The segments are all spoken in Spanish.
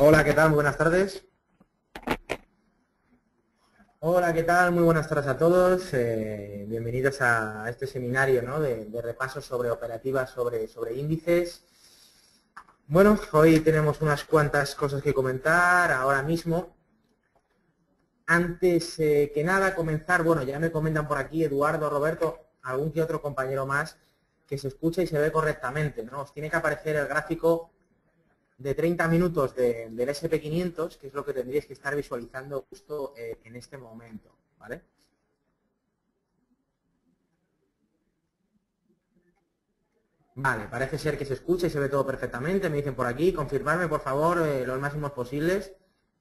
Hola, ¿qué tal? Muy buenas tardes. Hola, ¿qué tal? Muy buenas tardes a todos. Bienvenidos a este seminario, ¿no? de repaso sobre operativas sobre índices. Bueno, hoy tenemos unas cuantas cosas que comentar ahora mismo. Antes que nada comenzar, bueno, ya me comentan por aquí Eduardo, Roberto, algún que otro compañero más que se escucha y se ve correctamente, ¿no? Os tiene que aparecer el gráfico de 30 minutos del SP500, que es lo que tendríais que estar visualizando justo en este momento, ¿vale? Vale, parece ser que se escucha y se ve todo perfectamente, me dicen por aquí, confirmarme por favor los máximos posibles.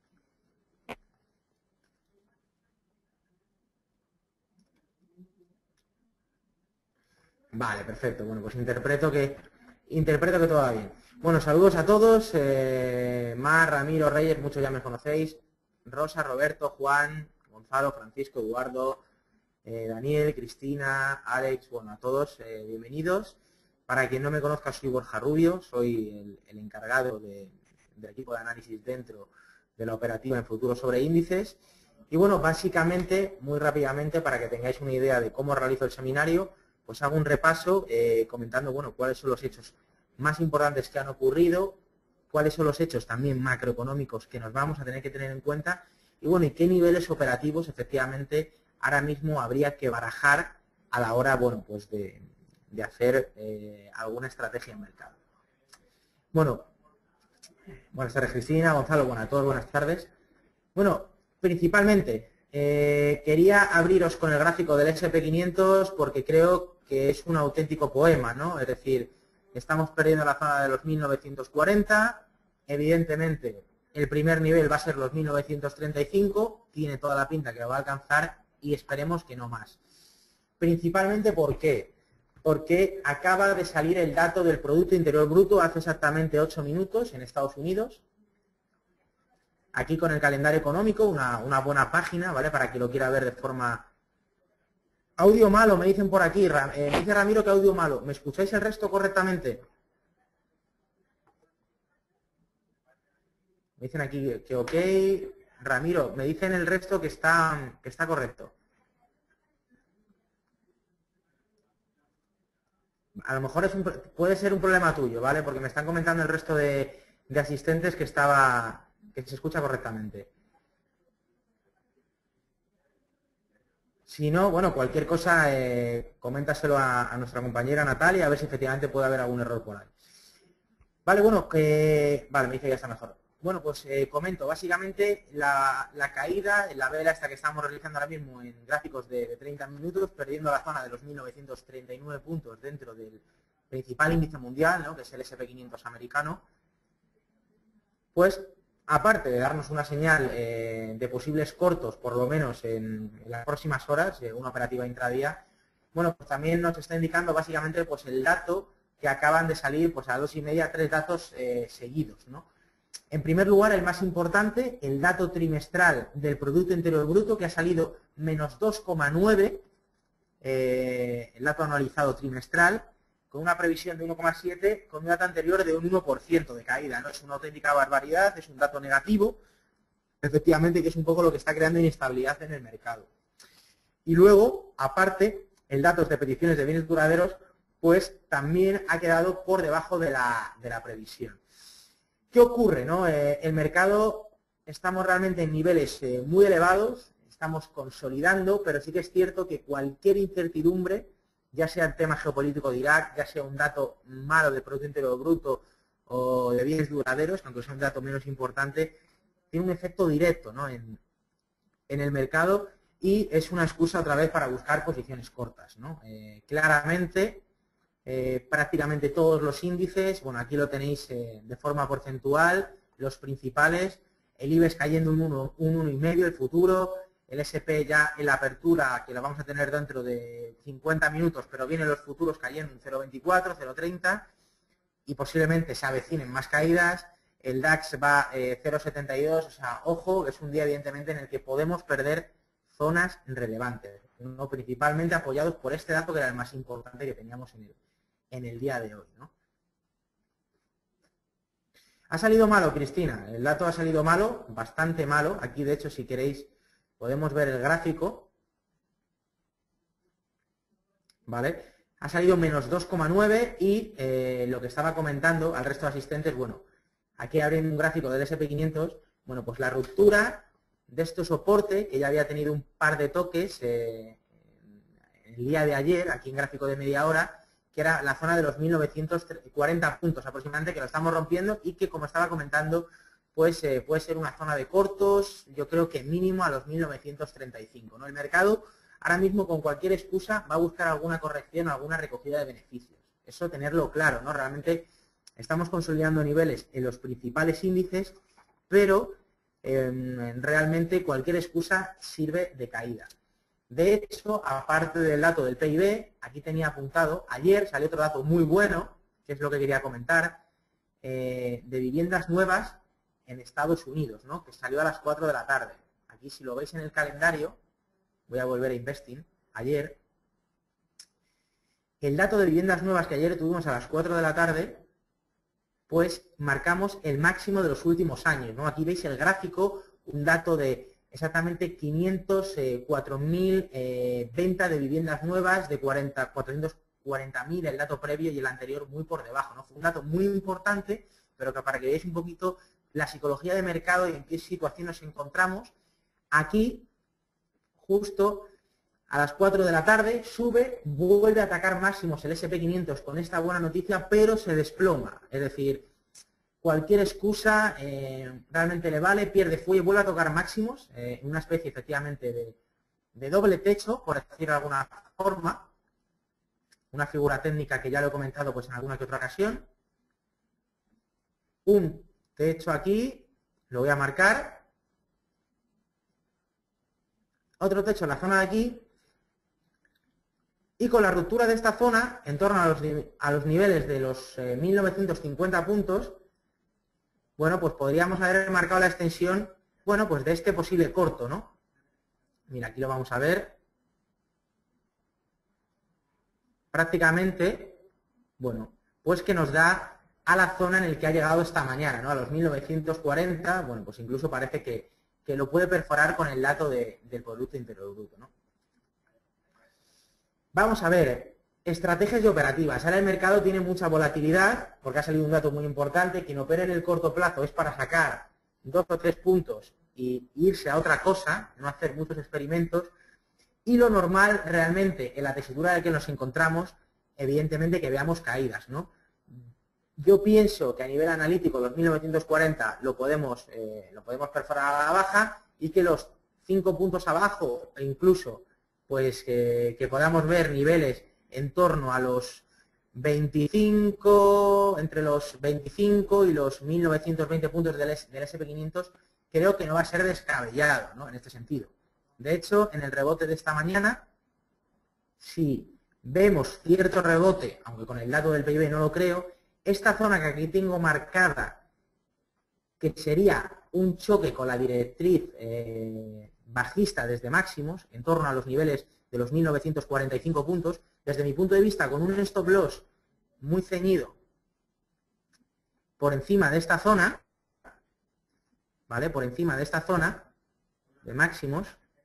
Vale, perfecto, bueno, pues interpreto que todo va bien. Bueno, saludos a todos, Mar, Ramiro, Reyes, muchos ya me conocéis, Rosa, Roberto, Juan, Gonzalo, Francisco, Eduardo, Daniel, Cristina, Alex, bueno, a todos, bienvenidos. Para quien no me conozca, soy Borja Rubio, soy el encargado del equipo de análisis dentro de la operativa en futuro sobre índices. Y bueno, básicamente, muy rápidamente, para que tengáis una idea de cómo realizo el seminario, pues hago un repaso comentando, bueno, cuáles son los hechos más importantes que han ocurrido, cuáles son los hechos también macroeconómicos que nos vamos a tener que tener en cuenta y bueno, y qué niveles operativos efectivamente ahora mismo habría que barajar a la hora, bueno, pues de hacer alguna estrategia en mercado. Bueno, buenas tardes Cristina, Gonzalo, bueno, a todos buenas tardes. Bueno, principalmente quería abriros con el gráfico del SP500 porque creo que es un auténtico poema, ¿no? Es decir, estamos perdiendo la zona de los 1940, evidentemente el primer nivel va a ser los 1935, tiene toda la pinta que lo va a alcanzar y esperemos que no más. Principalmente, ¿por qué? Porque acaba de salir el dato del Producto Interior Bruto hace exactamente 8 minutos en Estados Unidos. Aquí con el calendario económico, una buena página, ¿vale? Para quien lo quiera ver de forma... Audio malo, me dicen por aquí. Me dice Ramiro que audio malo. ¿Me escucháis el resto correctamente? Me dicen aquí que ok. Ramiro, me dicen el resto que está correcto. A lo mejor puede ser un problema tuyo, ¿vale? Porque me están comentando el resto de asistentes que se escucha correctamente. Si no, bueno, cualquier cosa, coméntaselo a nuestra compañera Natalia, a ver si efectivamente puede haber algún error por ahí. Vale, bueno, vale, me dice que ya está mejor. Bueno, pues comento, básicamente la caída, la vela esta que estamos realizando ahora mismo en gráficos de 30 minutos, perdiendo la zona de los 1939 puntos dentro del principal índice mundial, ¿no? Que es el SP500 americano, pues aparte de darnos una señal de posibles cortos, por lo menos en las próximas horas, una operativa intradía, bueno, pues también nos está indicando básicamente pues el dato que acaban de salir pues a 2,5, 3 datos seguidos, ¿no? En primer lugar, el más importante, el dato trimestral del Producto Interior Bruto, que ha salido menos 2,9, el dato anualizado trimestral, con una previsión de 1,7, con un dato anterior de un 1% de caída. No es una auténtica barbaridad, es un dato negativo, efectivamente, que es un poco lo que está creando inestabilidad en el mercado. Y luego, aparte, el dato de peticiones de bienes duraderos, pues también ha quedado por debajo de la previsión. ¿Qué ocurre? ¿No? El mercado, estamos realmente en niveles muy elevados, estamos consolidando, pero sí que es cierto que cualquier incertidumbre, ya sea el tema geopolítico de Irak, ya sea un dato malo de Producto Interior Bruto o de bienes duraderos, aunque sea un dato menos importante, tiene un efecto directo, ¿no? en el mercado y es una excusa otra vez para buscar posiciones cortas, ¿no? Claramente, prácticamente todos los índices, bueno, aquí lo tenéis de forma porcentual, los principales, el IBEX cayendo un 1,5, el futuro, el SP ya en la apertura, que lo vamos a tener dentro de 50 minutos, pero vienen los futuros cayendo en 0,24, 0,30 y posiblemente se avecinen más caídas. El DAX va 0,72, o sea, ojo, es un día evidentemente en el que podemos perder zonas relevantes, ¿no? Principalmente apoyados por este dato que era el más importante que teníamos en el día de hoy, ¿no? Ha salido malo, Cristina. El dato ha salido malo, bastante malo. Aquí, de hecho, si queréis, podemos ver el gráfico. ¿Vale? Ha salido menos 2,9 y lo que estaba comentando al resto de asistentes, bueno, aquí abren un gráfico del SP500, bueno, pues la ruptura de este soporte, que ya había tenido un par de toques el día de ayer, aquí en gráfico de media hora, que era la zona de los 1940 puntos aproximadamente, que lo estamos rompiendo y que, como estaba comentando, pues puede ser una zona de cortos, yo creo que mínimo a los 1935, ¿no? El mercado ahora mismo, con cualquier excusa, va a buscar alguna corrección o alguna recogida de beneficios. Eso tenerlo claro, ¿no? Realmente estamos consolidando niveles en los principales índices, pero realmente cualquier excusa sirve de caída. De hecho, aparte del dato del PIB, aquí tenía apuntado, ayer salió otro dato muy bueno, que es lo que quería comentar, de viviendas nuevas en Estados Unidos, ¿no? Que salió a las 4 de la tarde. Aquí, si lo veis en el calendario, voy a volver a Investing, ayer, el dato de viviendas nuevas que ayer tuvimos a las 4 de la tarde, pues marcamos el máximo de los últimos años, ¿no? Aquí veis el gráfico, un dato de exactamente 504.000 ventas de viviendas nuevas, de 440.000 el dato previo y el anterior muy por debajo, ¿no? Fue un dato muy importante, pero que para que veáis un poquito la psicología de mercado y en qué situación nos encontramos, aquí, justo a las 4 de la tarde, sube, vuelve a atacar máximos el SP500 con esta buena noticia, pero se desploma. Es decir, cualquier excusa realmente le vale, pierde fuelle, vuelve a tocar máximos, en una especie efectivamente de doble techo, por decirlo de alguna forma. Una figura técnica que ya lo he comentado pues en alguna que otra ocasión. Un techo aquí, lo voy a marcar. Otro techo en la zona de aquí. Y con la ruptura de esta zona, en torno a los niveles de los 1950 puntos, bueno, pues podríamos haber marcado la extensión, bueno, pues de este posible corto, ¿no? Mira, aquí lo vamos a ver. Prácticamente, bueno, pues que nos da a la zona en la que ha llegado esta mañana, ¿no? A los 1940, bueno, pues incluso parece que lo puede perforar con el dato del Producto Interior Bruto, ¿no? Vamos a ver, estrategias y operativas. Ahora el mercado tiene mucha volatilidad, porque ha salido un dato muy importante. Quien opera en el corto plazo es para sacar 2 o 3 puntos y irse a otra cosa, no hacer muchos experimentos. Y lo normal realmente en la tesitura de que nos encontramos, evidentemente que veamos caídas, ¿no? Yo pienso que a nivel analítico los 1940 lo podemos perforar a la baja y que los 5 puntos abajo e incluso pues que podamos ver niveles en torno a los 25, entre los 25 y los 1920 puntos del SP500, creo que no va a ser descabellado, ¿no? En este sentido. De hecho, en el rebote de esta mañana, si vemos cierto rebote, aunque con el dato del PIB no lo creo, esta zona que aquí tengo marcada, que sería un choque con la directriz bajista desde máximos, en torno a los niveles de los 1945 puntos, desde mi punto de vista, con un stop loss muy ceñido por encima de esta zona, ¿vale? Por encima de esta zona de máximos,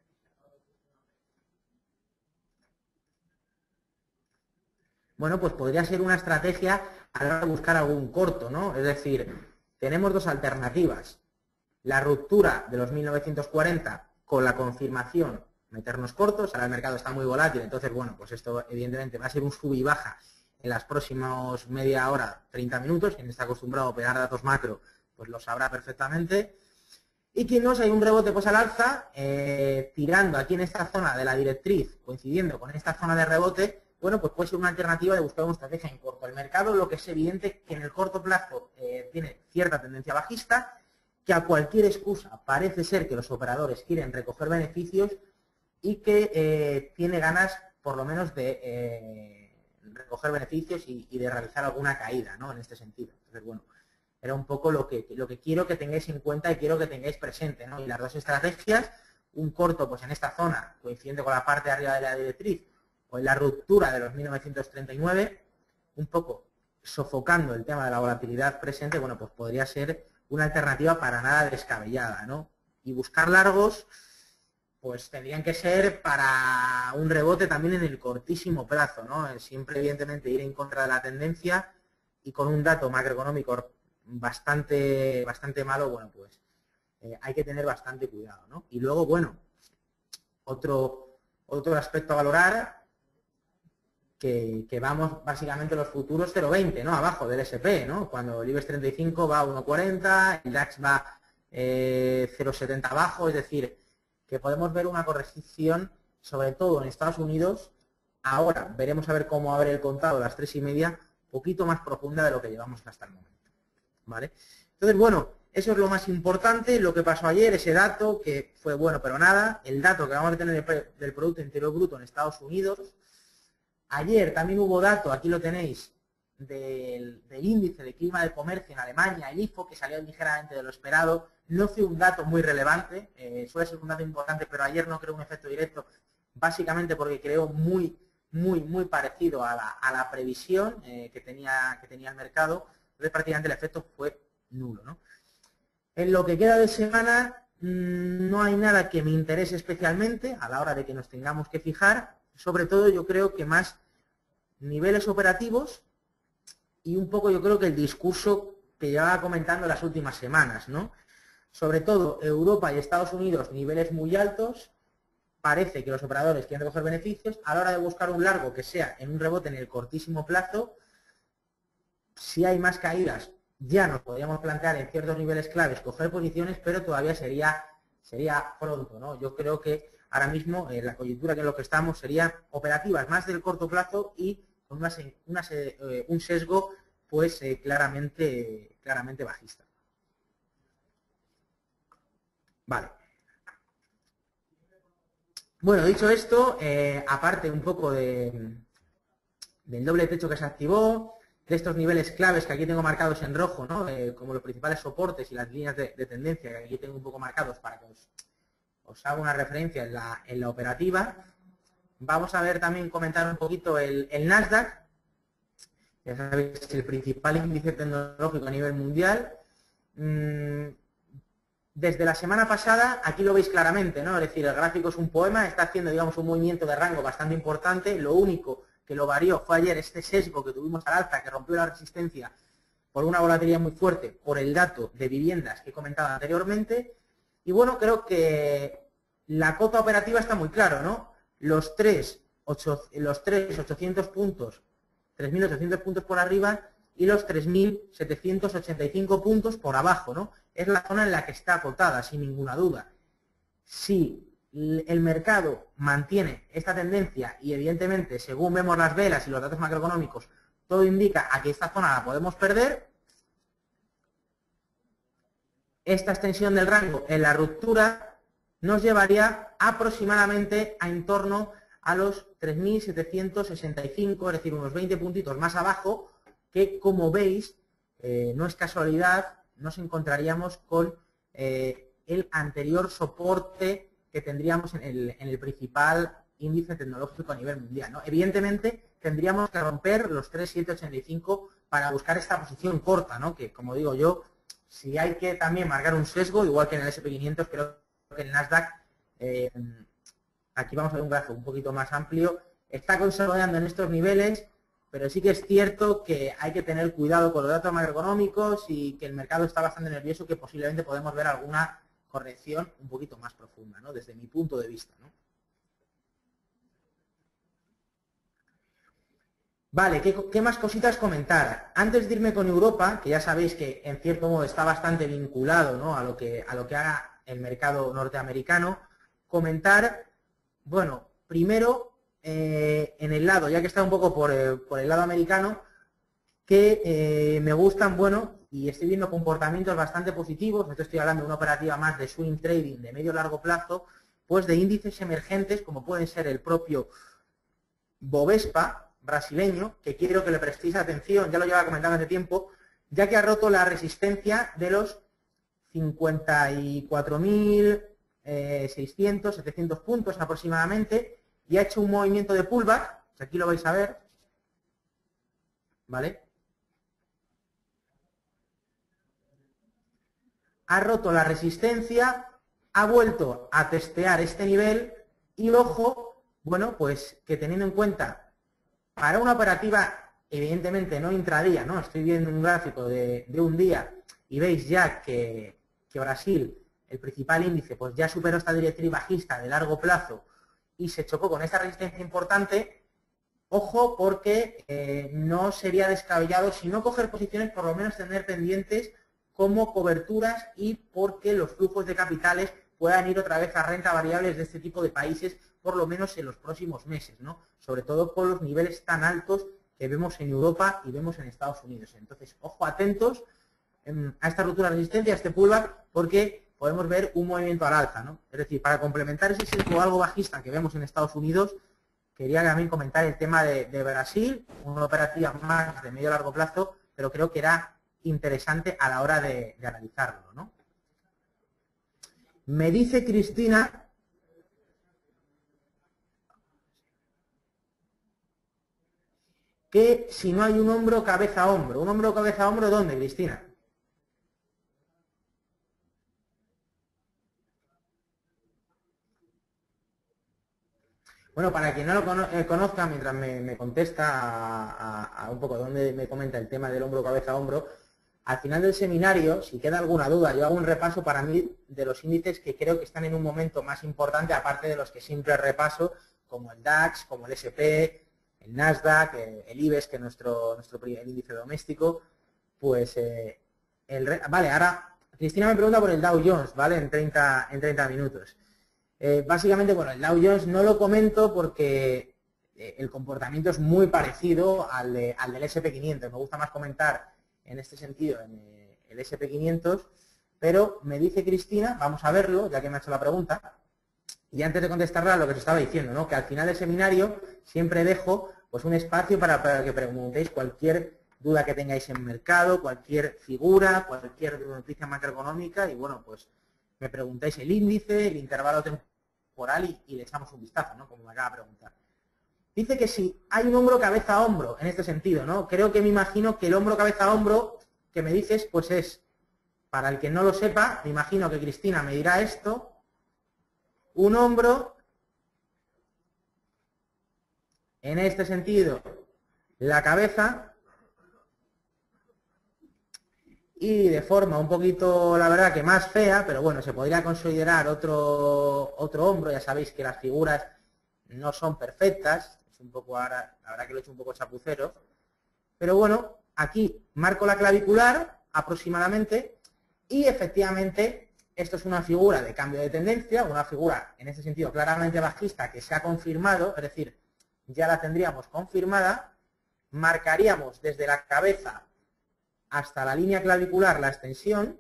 bueno, pues podría ser una estrategia a la hora de buscar algún corto, ¿no? Es decir, tenemos dos alternativas. La ruptura de los 1940 con la confirmación, meternos cortos, ahora el mercado está muy volátil, entonces, bueno, pues esto evidentemente va a ser un sub y baja en las próximas media hora, 30 minutos. Quien está acostumbrado a operar datos macro, pues lo sabrá perfectamente. Y quien no, si hay un rebote pues al alza, tirando aquí en esta zona de la directriz, coincidiendo con esta zona de rebote, bueno, pues puede ser una alternativa de buscar una estrategia en corto. El mercado, lo que es evidente que en el corto plazo tiene cierta tendencia bajista, que a cualquier excusa parece ser que los operadores quieren recoger beneficios y que tiene ganas, por lo menos, de recoger beneficios y de realizar alguna caída, ¿no? En este sentido. Entonces, bueno, era un poco lo que quiero que tengáis en cuenta y quiero que tengáis presente, ¿no? Y las dos estrategias, un corto pues en esta zona, coincidiendo con la parte de arriba de la directriz, o en la ruptura de los 1939, un poco sofocando el tema de la volatilidad presente, bueno, pues podría ser una alternativa para nada descabellada, ¿no? Y buscar largos, pues tendrían que ser para un rebote también en el cortísimo plazo, ¿no? Siempre, evidentemente, ir en contra de la tendencia y con un dato macroeconómico bastante malo, bueno, pues hay que tener bastante cuidado, ¿no? Y luego, bueno, otro aspecto a valorar, que vamos básicamente los futuros 0,20, ¿no? Abajo del SP, ¿no? Cuando el IBEX 35 va a 1,40, el DAX va 0,70 abajo, es decir, que podemos ver una corrección, sobre todo en Estados Unidos. Ahora veremos a ver cómo abre el contado a las 3:30, poquito más profunda de lo que llevamos hasta el momento, ¿vale? Entonces, bueno, eso es lo más importante, lo que pasó ayer, ese dato que fue bueno pero nada, el dato que vamos a tener del Producto Interior Bruto en Estados Unidos. Ayer también hubo dato, aquí lo tenéis, del índice de clima de comercio en Alemania, el IFO, que salió ligeramente de lo esperado. No fue un dato muy relevante, suele ser un dato importante, pero ayer no creó un efecto directo, básicamente porque creó muy parecido a la previsión que tenía el mercado. Entonces prácticamente el efecto fue nulo, ¿no? En lo que queda de semana no hay nada que me interese especialmente a la hora de que nos tengamos que fijar. Sobre todo yo creo que más niveles operativos y un poco yo creo que el discurso que llevaba comentando las últimas semanas, ¿no? Sobre todo Europa y Estados Unidos, niveles muy altos. Parece que los operadores quieren recoger beneficios. A la hora de buscar un largo que sea en un rebote en el cortísimo plazo, si hay más caídas, ya nos podríamos plantear en ciertos niveles claves coger posiciones, pero todavía sería pronto, ¿no? Yo creo que ahora mismo la coyuntura que en lo que estamos serían operativas más del corto plazo y con un sesgo pues claramente bajista. Vale. Bueno, dicho esto, aparte un poco del doble techo que se activó, de estos niveles claves que aquí tengo marcados en rojo, ¿no? Como los principales soportes y las líneas de tendencia que aquí tengo un poco marcados para que os haga una referencia en la operativa. Vamos a ver también, comentar un poquito el Nasdaq. Ya sabéis, es el principal índice tecnológico a nivel mundial. Desde la semana pasada, aquí lo veis claramente, ¿no? Es decir, el gráfico es un poema, está haciendo, digamos, un movimiento de rango bastante importante. Lo único que lo varió fue ayer este sesgo que tuvimos al alza, que rompió la resistencia por una volatilidad muy fuerte, por el dato de viviendas que he comentado anteriormente. Y bueno, creo que la cota operativa está muy claro, ¿no? Los 3.800 puntos, 3.800 puntos por arriba y los 3.785 puntos por abajo, ¿no? Es la zona en la que está acotada, sin ninguna duda. Si el mercado mantiene esta tendencia y evidentemente, según vemos las velas y los datos macroeconómicos, todo indica a que esta zona la podemos perder, esta extensión del rango en la ruptura nos llevaría aproximadamente a en torno a los 3.765, es decir, unos 20 puntitos más abajo, que como veis, no es casualidad, nos encontraríamos con el anterior soporte que tendríamos en el principal índice tecnológico a nivel mundial, ¿no? Evidentemente, tendríamos que romper los 3.785 para buscar esta posición corta, ¿no? Que, como digo yo, si hay que también marcar un sesgo, igual que en el SP500, creo que el Nasdaq, aquí vamos a ver un gráfico un poquito más amplio, está consolidando en estos niveles, pero sí que es cierto que hay que tener cuidado con los datos macroeconómicos y que el mercado está bastante nervioso, que posiblemente podemos ver alguna corrección un poquito más profunda, ¿no? Desde mi punto de vista, ¿no? Vale, ¿qué más cositas comentar? Antes de irme con Europa, que ya sabéis que en cierto modo está bastante vinculado, ¿no? a lo que haga el mercado norteamericano, comentar, bueno, primero, en el lado, ya que está un poco por el lado americano, que me gustan, bueno, y estoy viendo comportamientos bastante positivos, esto estoy hablando de una operativa más de swing trading de medio largo plazo, pues de índices emergentes como pueden ser el propio Bovespa brasileño, que quiero que le prestéis atención, ya lo llevaba comentando hace tiempo, ya que ha roto la resistencia de los 54.600, 700 puntos aproximadamente, y ha hecho un movimiento de pullback, aquí lo vais a ver, ¿vale? ha roto la resistencia, ha vuelto a testear este nivel y ojo, bueno, pues que teniendo en cuenta para una operativa evidentemente no intradía, ¿no? Estoy viendo un gráfico de un día y veis ya que Brasil, el principal índice, pues ya superó esta directriz bajista de largo plazo y se chocó con esta resistencia importante. Ojo, porque no sería descabellado, si no coger posiciones, por lo menos tener pendientes como coberturas y porque los flujos de capitales puedan ir otra vez a renta variables de este tipo de países, por lo menos en los próximos meses, ¿no? Sobre todo con los niveles tan altos que vemos en Europa y vemos en Estados Unidos. Entonces, ojo atentos a esta ruptura de resistencia, a este pullback, porque podemos ver un movimiento al alza, ¿no? Es decir, para complementar ese sesgo algo bajista que vemos en Estados Unidos, quería también comentar el tema de Brasil, una operativa más de medio a largo plazo, pero creo que era interesante a la hora de analizarlo, ¿no? Me dice Cristina que si no hay un hombro, cabeza a hombro. ¿Un hombro, cabeza a hombro dónde, Cristina? Bueno, para quien no lo conozca, mientras me contesta a un poco dónde me comenta el tema del hombro, cabeza a hombro, al final del seminario, si queda alguna duda, yo hago un repaso para mí de los índices que creo que están en un momento más importante, aparte de los que siempre repaso, como el DAX, como el SP, el Nasdaq, el IBEX, que es nuestro el índice doméstico, pues vale, ahora Cristina me pregunta por el Dow Jones, ¿vale? En 30 minutos. Básicamente, bueno, el Dow Jones no lo comento porque el comportamiento es muy parecido al del SP500. Me gusta más comentar en este sentido en el SP500, pero me dice Cristina, vamos a verlo, ya que me ha hecho la pregunta, y antes de contestarla a lo que os estaba diciendo, ¿no? Que al final del seminario siempre dejo pues un espacio para que preguntéis cualquier duda que tengáis en mercado, cualquier figura, cualquier noticia macroeconómica, y bueno, pues me preguntáis el índice, el intervalo temporal y le echamos un vistazo, ¿no? Como me acaba de preguntar. Dice que si hay un hombro cabeza a hombro en este sentido, ¿no? Creo que me imagino que el hombro cabeza a hombro que me dices, pues es, para el que no lo sepa, me imagino que Cristina me dirá esto, un hombro, en este sentido, la cabeza, y de forma un poquito, la verdad, que más fea, pero bueno, se podría considerar otro hombro. Ya sabéis que las figuras no son perfectas, es un poco ahora, la verdad que lo he hecho un poco chapucero, pero bueno, aquí marco la clavicular aproximadamente y efectivamente esto es una figura de cambio de tendencia, una figura en este sentido claramente bajista que se ha confirmado, es decir, ya la tendríamos confirmada, marcaríamos desde la cabeza hasta la línea clavicular la extensión,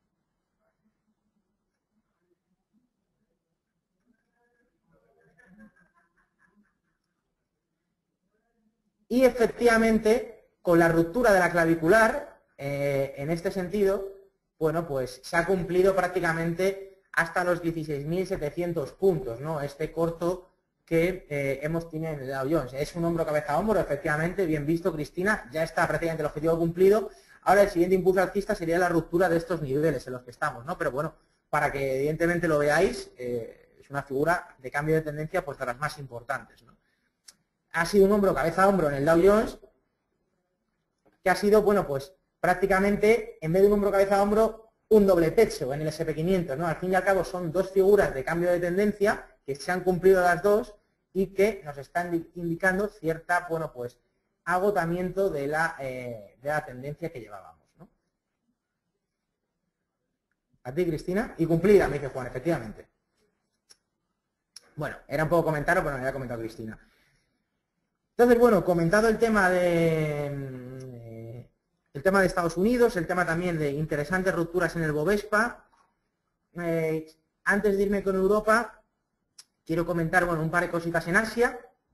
y efectivamente con la ruptura de la clavicular, en este sentido, bueno, pues se ha cumplido prácticamente hasta los 16.700 puntos, ¿no? Este corto que hemos tenido en el Dow Jones. Es un hombro cabeza a hombro, efectivamente, bien visto, Cristina, ya está prácticamente el objetivo cumplido. Ahora el siguiente impulso alcista sería la ruptura de estos niveles en los que estamos, ¿no? Pero bueno, para que evidentemente lo veáis, es una figura de cambio de tendencia pues de las más importantes, ¿no? Ha sido un hombro cabeza a hombro en el Dow Jones, que ha sido, bueno, pues prácticamente, en vez de un hombro cabeza a hombro, un doble pecho en el SP500, ¿no? Al fin y al cabo son dos figuras de cambio de tendencia que se han cumplido las dos y que nos están indicando cierta, bueno, pues agotamiento de la tendencia que llevábamos, ¿no? A ti, Cristina, y cumplida, me dice Juan, efectivamente. Bueno, era un poco comentario, pero me había comentado Cristina. Entonces, bueno, comentado el tema de Estados Unidos, el tema también de interesantes rupturas en el Bovespa. Antes de irme con Europa, quiero comentar, bueno, un par de cositas en Asia.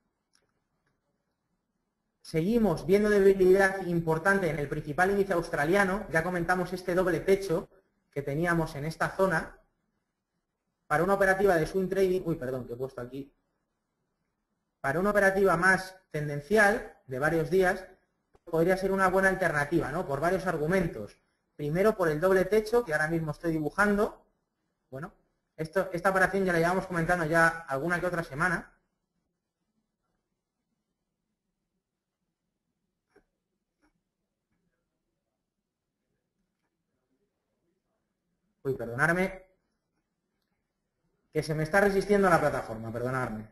Seguimos viendo debilidad importante en el principal índice australiano. Ya comentamos este doble techo que teníamos en esta zona. Para una operativa de swing trading, uy, perdón, que he puesto aquí. Para una operativa más tendencial, de varios días, podría ser una buena alternativa, ¿no? Por varios argumentos. primero por el doble techo, que ahora mismo estoy dibujando. Bueno, esta operación ya la llevamos comentando ya alguna que otra semana. Uy, perdonadme, que se me está resistiendo la plataforma, perdonadme.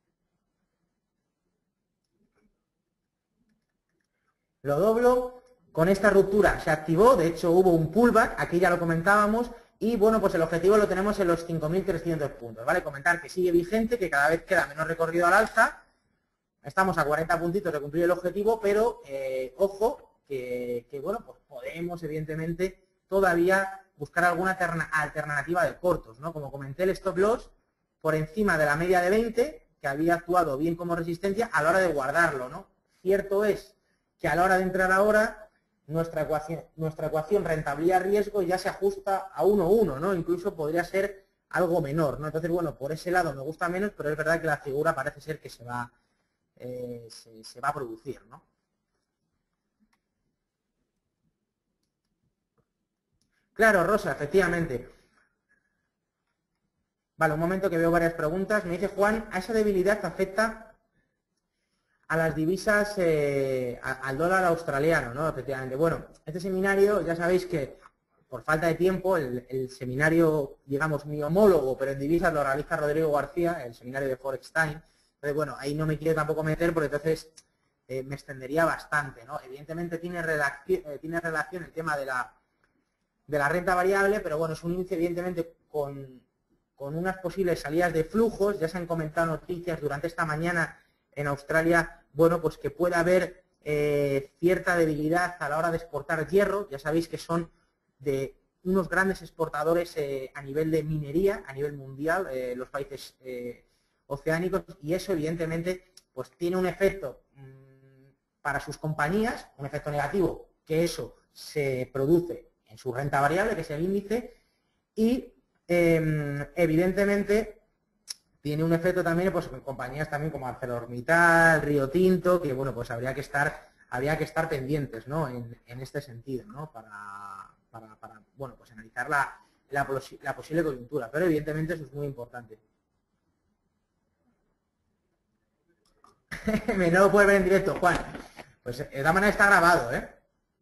Lo doblo, con esta ruptura se activó, de hecho hubo un pullback, aquí ya lo comentábamos, y bueno, pues el objetivo lo tenemos en los 5.300 puntos, ¿vale? Comentar que sigue vigente, que cada vez queda menos recorrido al alza, estamos a 40 puntitos de cumplir el objetivo, pero ojo, que bueno, pues podemos evidentemente todavía buscar alguna alternativa de cortos, ¿no? Como comenté, el stop loss por encima de la media de 20, que había actuado bien como resistencia a la hora de guardarlo, ¿no? Cierto es que a la hora de entrar ahora, nuestra ecuación rentabilidad-riesgo ya se ajusta a 1,1, ¿no? Incluso podría ser algo menor, ¿no? Entonces, bueno, por ese lado me gusta menos, pero es verdad que la figura parece ser que se va a producir, ¿no? Claro, Rosa, efectivamente. Vale, un momento que veo varias preguntas. Me dice Juan, ¿a esa debilidad afecta a las divisas, al dólar australiano, ¿no? Efectivamente. Bueno, este seminario, ya sabéis que por falta de tiempo, el seminario, digamos, mi homólogo, pero en divisas lo realiza Rodrigo García, el seminario de Forex Time. Entonces, bueno, ahí no me quiero tampoco meter porque entonces me extendería bastante, ¿no? Evidentemente tiene relación el tema de la renta variable, pero bueno, es un índice evidentemente con unas posibles salidas de flujos. Ya se han comentado noticias durante esta mañana en Australia, bueno, pues que puede haber cierta debilidad a la hora de exportar hierro. Ya sabéis que son de unos grandes exportadores a nivel de minería, a nivel mundial, los países oceánicos, y eso evidentemente pues tiene un efecto para sus compañías, un efecto negativo, que eso se produce en su renta variable, que es el índice, y evidentemente tiene un efecto también pues en compañías también como ArcelorMittal, Río Tinto, que bueno, pues habría que estar pendientes, ¿no? En este sentido, ¿no? Para bueno, pues analizar la posible coyuntura, pero evidentemente eso es muy importante. No lo puedes ver en directo, Juan. Pues de esta manera está grabado, ¿eh?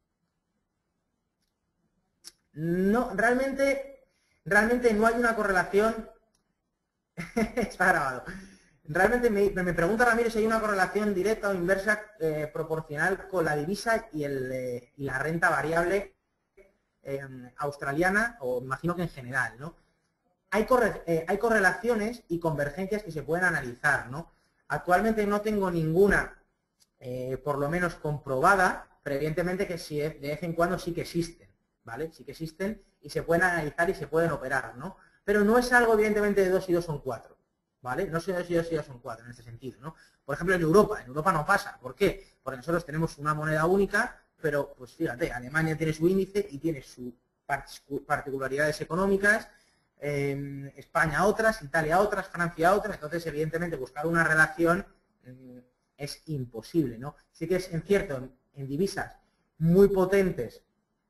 No, realmente no hay una correlación. Está grabado. Realmente me pregunta Ramiro si hay una correlación directa o inversa proporcional con la divisa y la renta variable australiana, o imagino que en general, ¿no? Hay correlaciones y convergencias que se pueden analizar, ¿no? Actualmente no tengo ninguna, por lo menos comprobada, pero evidentemente que sí, de vez en cuando sí que existen, ¿vale? Sí que existen y se pueden analizar y se pueden operar, ¿no? Pero no es algo evidentemente de 2 y 2 son 4, ¿vale? No es de 2 y 2 y 2 son 4 en este sentido, ¿no? Por ejemplo, en Europa no pasa. ¿Por qué? Porque nosotros tenemos una moneda única, pero pues fíjate, Alemania tiene su índice y tiene sus particularidades económicas, España otras, Italia otras, Francia otras. Entonces evidentemente buscar una relación es imposible, ¿no? Sí que es cierto en divisas muy potentes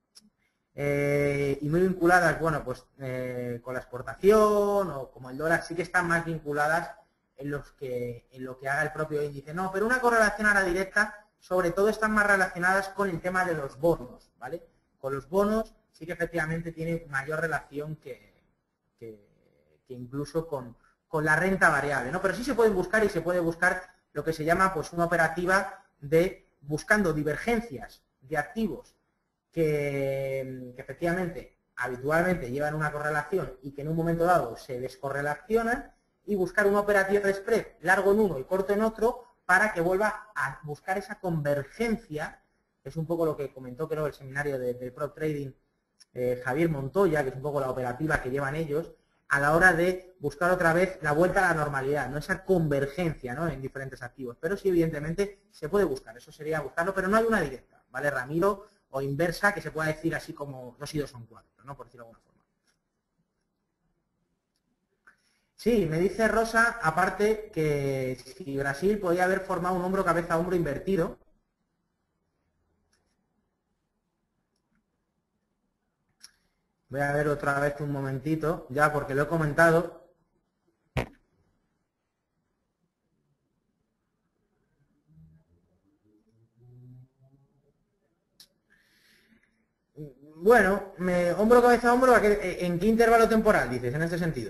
y muy vinculadas, bueno, pues con la exportación o como el dólar, sí que están más vinculadas en lo que haga el propio índice. No, pero una correlación ahora directa, sobre todo están más relacionadas con el tema de los bonos, ¿vale? Con los bonos sí que efectivamente tiene mayor relación que incluso con la renta variable, ¿no? Pero sí se pueden buscar y se puede buscar lo que se llama pues una operativa de buscando divergencias de activos que efectivamente habitualmente llevan una correlación y que en un momento dado se descorrelacionan, y buscar una operativa de spread largo en uno y corto en otro para que vuelva a buscar esa convergencia, que es un poco lo que comentó creo el seminario de Prop Trading Javier Montoya, que es un poco la operativa que llevan ellos, a la hora de buscar otra vez la vuelta a la normalidad, ¿no? Esa convergencia, ¿no? En diferentes activos. Pero sí, evidentemente, se puede buscar, eso sería buscarlo, pero no hay una directa, ¿vale, Ramiro? O inversa, que se pueda decir así como 2 y 2 son 4, ¿no? Por decirlo de alguna forma. Sí, me dice Rosa, aparte, que si Brasil podía haber formado un hombro, cabeza, hombro invertido. Voy a ver otra vez un momentito, ya porque lo he comentado. Bueno, hombro, cabeza, hombro, ¿en qué intervalo temporal dices en este sentido?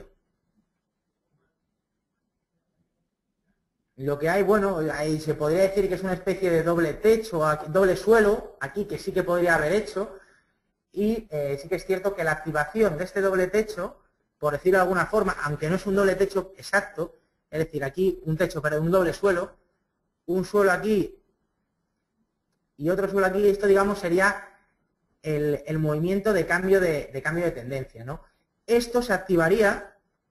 Lo que hay, bueno, ahí se podría decir que es una especie de doble techo, doble suelo, aquí que sí que podría haber hecho, y sí que es cierto que la activación de este doble techo, por decirlo de alguna forma, aunque no es un doble techo exacto, es decir, aquí un techo, pero un doble suelo, un suelo aquí y otro suelo aquí, esto digamos sería el movimiento de cambio de tendencia, ¿no? Esto se activaría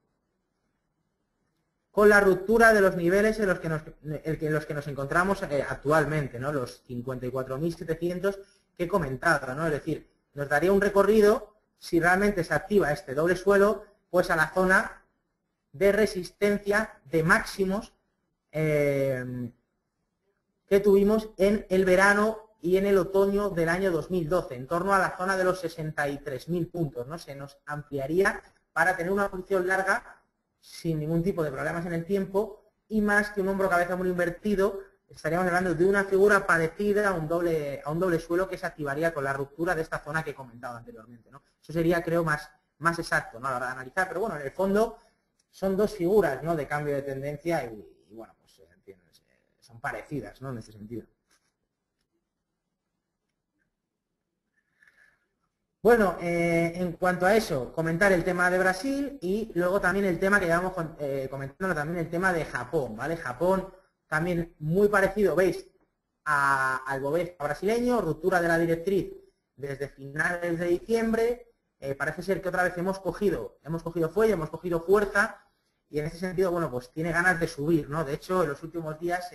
con la ruptura de los niveles en los que nos encontramos actualmente, ¿no? Los 54.700 que he comentado, ¿no? Es decir, nos daría un recorrido, si realmente se activa este doble suelo, pues a la zona de resistencia de máximos que tuvimos en el verano y en el otoño del año 2012, en torno a la zona de los 63.000 puntos, ¿no? Se nos ampliaría para tener una posición larga sin ningún tipo de problemas en el tiempo y más que un hombro cabeza muy invertido, estaríamos hablando de una figura parecida a un doble suelo que se activaría con la ruptura de esta zona que he comentado anteriormente, ¿no? Eso sería, creo, más exacto, ¿no? A la hora de analizar, pero bueno, en el fondo son dos figuras, ¿no? De cambio de tendencia y bueno, pues entiendes, son parecidas, ¿no? En este sentido. Bueno, en cuanto a eso, comentar el tema de Brasil y luego también el tema que llevamos comentando también el tema de Japón, ¿vale? Japón también muy parecido, ¿veis? Al Bovespa brasileño, ruptura de la directriz desde finales de diciembre, parece ser que otra vez hemos cogido fuelle, hemos cogido fuerza y en ese sentido, bueno, pues tiene ganas de subir, ¿no? De hecho, en los últimos días,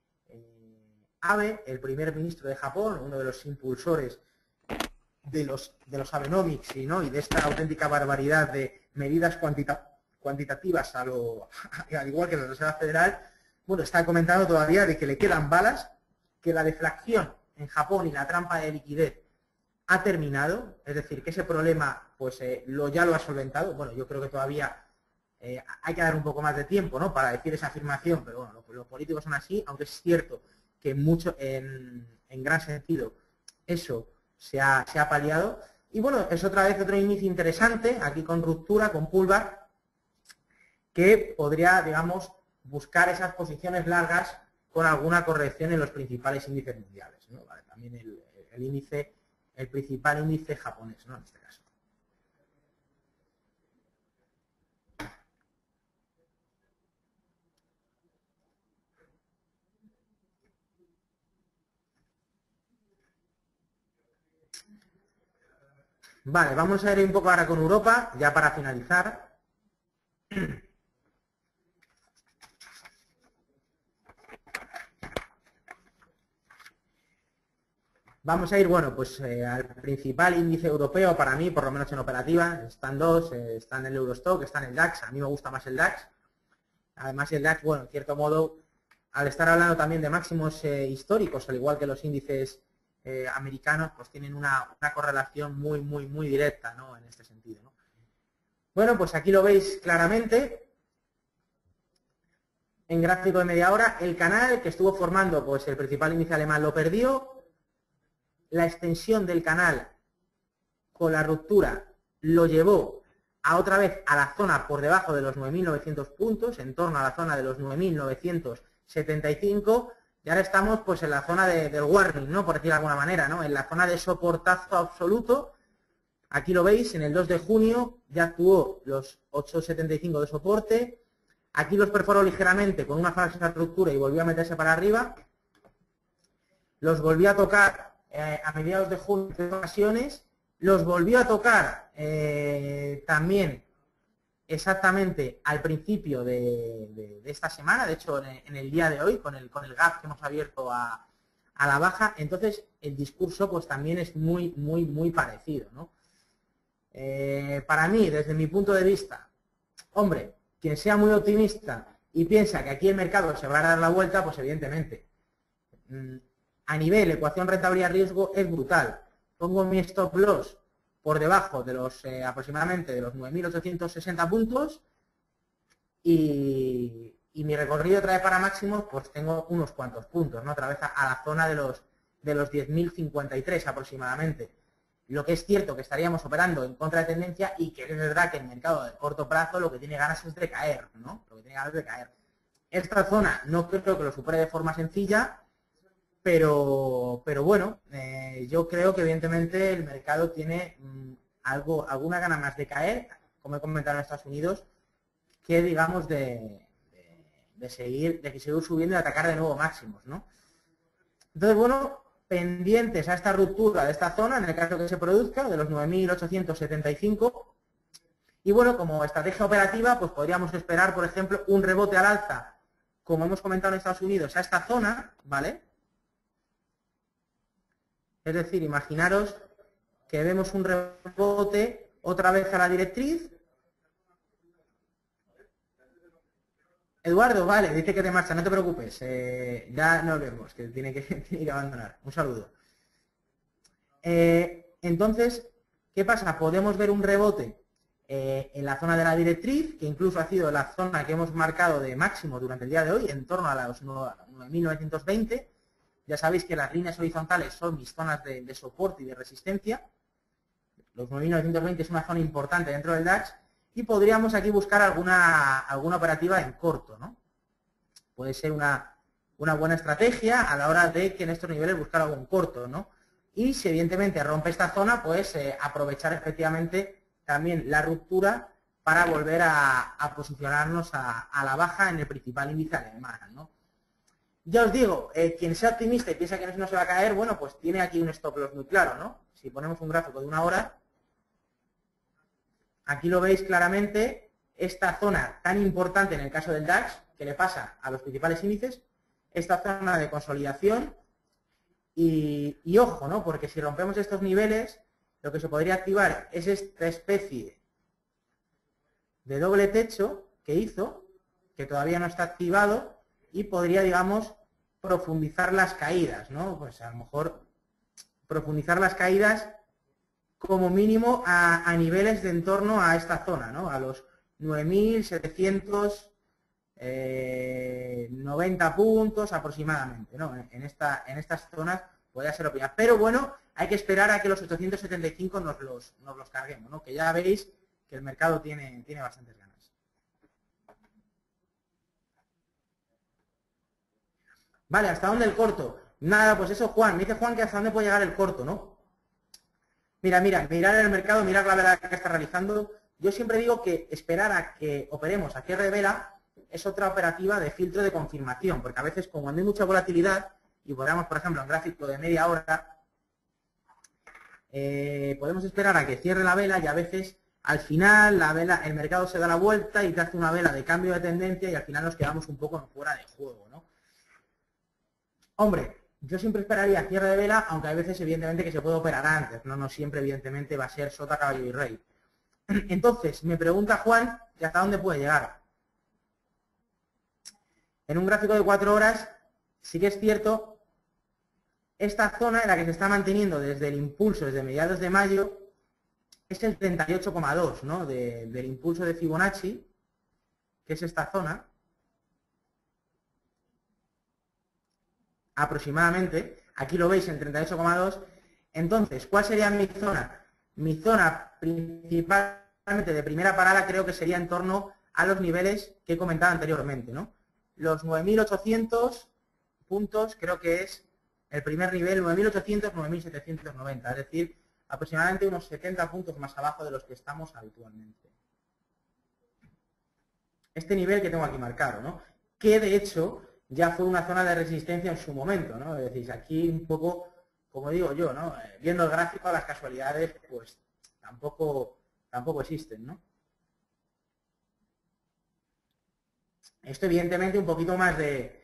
Abe, el primer ministro de Japón, uno de los impulsores de los Abenomics y de esta auténtica barbaridad de medidas cuantitativas al igual que la Reserva Federal, bueno, está comentando todavía de que le quedan balas, que la deflación en Japón y la trampa de liquidez ha terminado, es decir, que ese problema pues ya lo ha solventado. Bueno, yo creo que todavía hay que dar un poco más de tiempo, ¿no?, para decir esa afirmación, pero bueno, los políticos son así, aunque es cierto que en gran sentido eso se ha paliado. Y bueno, es otra vez otro índice interesante, aquí con ruptura, con pullback, que podría, digamos, buscar esas posiciones largas con alguna corrección en los principales índices mundiales, ¿no? Vale, también el principal índice japonés, ¿no?, en este caso. Vale, vamos a ir un poco ahora con Europa, ya para finalizar. Vamos a ir, bueno, pues al principal índice europeo para mí, por lo menos en operativa. Están dos, están el Eurostock, está en el DAX. A mí me gusta más el DAX. Además el DAX, bueno, en cierto modo, al estar hablando también de máximos históricos, al igual que los índices americanos, pues tienen una correlación muy directa, ¿no?, en este sentido, ¿no? Bueno, pues aquí lo veis claramente. En gráfico de media hora, el canal que estuvo formando, pues el principal índice alemán lo perdió. La extensión del canal con la ruptura lo llevó a otra vez a la zona por debajo de los 9.900 puntos, en torno a la zona de los 9.975, y ahora estamos pues en la zona del warning, ¿no?, por decir de alguna manera, ¿no?, en la zona de soportazo absoluto. Aquí lo veis, en el 2 de junio ya actuó los 8.75 de soporte, aquí los perforó ligeramente con una falsa ruptura y volvió a meterse para arriba, los volvió a tocar a mediados de junio en ocasiones, los volvió a tocar también exactamente al principio de esta semana, de hecho en el día de hoy, con el gap que hemos abierto a la baja. Entonces el discurso pues también es muy parecido, ¿no? Para mí, desde mi punto de vista, hombre, quien sea muy optimista y piensa que aquí el mercado se va a dar la vuelta, pues evidentemente a nivel ecuación rentabilidad-riesgo es brutal. Pongo mi stop loss por debajo de los aproximadamente de los 9.860 puntos y mi recorrido otra vez para máximos, pues tengo unos cuantos puntos, ¿no? Otra vez a la zona de los 10.053 aproximadamente. Lo que es cierto que estaríamos operando en contra de tendencia y que es verdad que el mercado de corto plazo lo que tiene ganas es de caer, ¿no? Lo que tiene ganas es de caer. Esta zona no creo que lo supere de forma sencilla, pero bueno, yo creo que evidentemente el mercado tiene alguna gana más de caer, como he comentado en Estados Unidos, que digamos de seguir subiendo y atacar de nuevo máximos, ¿no? Entonces, bueno, pendientes a esta ruptura de esta zona, en el caso que se produzca, de los 9.875. Y bueno, como estrategia operativa, pues podríamos esperar, por ejemplo, un rebote al alza, como hemos comentado en Estados Unidos, a esta zona, ¿vale? Es decir, imaginaros que vemos un rebote otra vez a la directriz. Eduardo, vale, dice que te marcha, no te preocupes, ya nos vemos, que tiene que abandonar. Un saludo. Entonces, ¿qué pasa? Podemos ver un rebote en la zona de la directriz, que incluso ha sido la zona que hemos marcado de máximo durante el día de hoy, en torno a los 9.920. Ya sabéis que las líneas horizontales son mis zonas de soporte y de resistencia. Los 9.920 es una zona importante dentro del DAX y podríamos aquí buscar alguna operativa en corto, ¿no? Puede ser una buena estrategia a la hora de que en estos niveles buscar algo en corto, ¿no? Y si evidentemente rompe esta zona, pues aprovechar efectivamente también la ruptura para volver a posicionarnos a la baja en el principal índice alemán, ¿no? Ya os digo, quien sea optimista y piensa que no se va a caer, bueno, pues tiene aquí un stop loss muy claro, ¿no? Si ponemos un gráfico de 1 hora, aquí lo veis claramente, esta zona tan importante en el caso del DAX, que le pasa a los principales índices, esta zona de consolidación y ojo, ¿no? Porque si rompemos estos niveles, lo que se podría activar es esta especie de doble techo que hizo, que todavía no está activado, y podría, digamos, profundizar las caídas, ¿no? Pues a lo mejor profundizar las caídas como mínimo a niveles de en torno a esta zona, ¿no? A los 9.790 puntos aproximadamente, ¿no? En estas zonas podría ser opinión. Pero bueno, hay que esperar a que los 875 nos los carguemos, ¿no? Que ya veis que el mercado tiene bastantes ganas. Vale, ¿hasta dónde el corto? Nada, pues eso, Juan. Me dice Juan que hasta dónde puede llegar el corto, ¿no? Mirar el mercado, mirar la vela que está realizando. Yo siempre digo que esperar a que operemos a cierre de vela es otra operativa de filtro de confirmación, porque a veces como hay mucha volatilidad, y podemos, por ejemplo, en gráfico de media hora, podemos esperar a que cierre la vela y a veces al final el mercado se da la vuelta y te hace una vela de cambio de tendencia y al final nos quedamos un poco fuera de juego, ¿no? Hombre, yo siempre esperaría cierre de vela, aunque hay veces evidentemente que se puede operar antes, no siempre evidentemente va a ser sota, caballo y rey. Entonces, me pregunta Juan, ¿y hasta dónde puede llegar? En un gráfico de 4 horas, sí que es cierto, esta zona en la que se está manteniendo desde el impulso, desde mediados de mayo, es el 38,2, ¿no? Del impulso de Fibonacci, que es esta zona, aproximadamente, aquí lo veis en 38,2. Entonces, ¿cuál sería mi zona? Mi zona principalmente de primera parada creo que sería en torno a los niveles que he comentado anteriormente, ¿no? Los 9.800 puntos creo que es el primer nivel, 9.800, 9.790, es decir, aproximadamente unos 70 puntos más abajo de los que estamos habitualmente. Este nivel que tengo aquí marcado, ¿no? Que de hecho ya fue una zona de resistencia en su momento, ¿no? Es decir, aquí un poco, como digo yo, ¿no? Viendo el gráfico, las casualidades, pues tampoco existen, ¿no? Esto evidentemente un poquito más de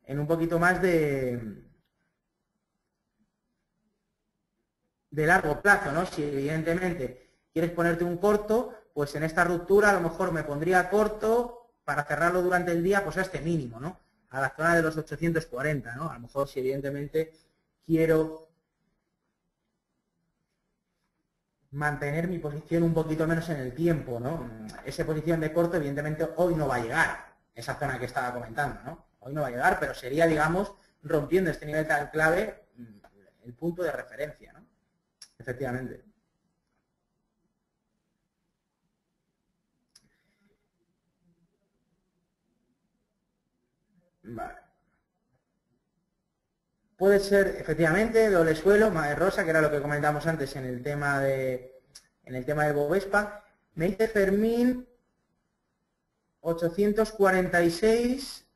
largo plazo, ¿no? Si evidentemente quieres ponerte un corto, pues en esta ruptura a lo mejor me pondría corto para cerrarlo durante el día, pues a este mínimo, ¿no? A la zona de los 840, ¿no? A lo mejor si evidentemente quiero mantener mi posición un poquito menos en el tiempo, ¿no? Esa posición de corto, evidentemente, hoy no va a llegar, esa zona que estaba comentando, ¿no? Hoy no va a llegar, pero sería, digamos, rompiendo este nivel tan clave, el punto de referencia, ¿no? Efectivamente. Vale. Puede ser, efectivamente, doble suelo, rosa, que era lo que comentamos antes en el tema del Bovespa. Me dice Fermín 846.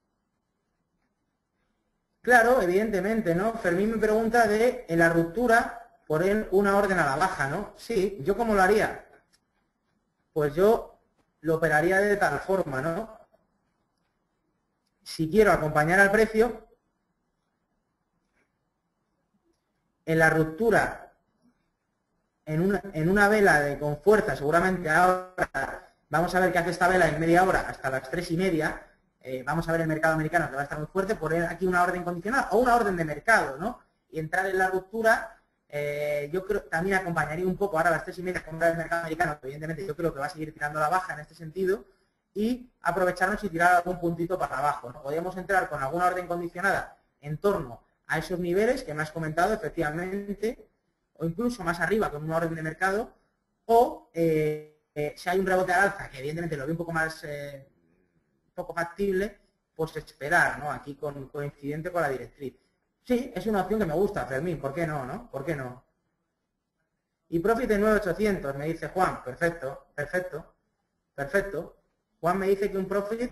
Claro, evidentemente, ¿no? Fermín me pregunta de en la ruptura poner una orden a la baja, ¿no? Sí, ¿yo cómo lo haría? Pues yo lo operaría de tal forma, ¿no? Si quiero acompañar al precio, en la ruptura, en una vela con fuerza, seguramente ahora vamos a ver qué hace esta vela en media hora hasta las 3:30, vamos a ver el mercado americano que va a estar muy fuerte, poner aquí una orden condicional o una orden de mercado, ¿no? Y entrar en la ruptura, yo creo también acompañaría un poco ahora a las 3:30 con el mercado americano, que evidentemente yo creo que va a seguir tirando a la baja en este sentido, y aprovecharnos y tirar algún puntito para abajo, ¿no? Podríamos entrar con alguna orden condicionada en torno a esos niveles que me has comentado, efectivamente, o incluso más arriba con una orden de mercado, o si hay un rebote al alza, que evidentemente lo veo un poco más poco factible, pues esperar, ¿no? Aquí coincidente con la directriz. Sí, es una opción que me gusta, Fermín, ¿por qué no, no? ¿Por qué no? Y profit de 9.800, me dice Juan, perfecto, perfecto, perfecto. Juan me dice que un profit...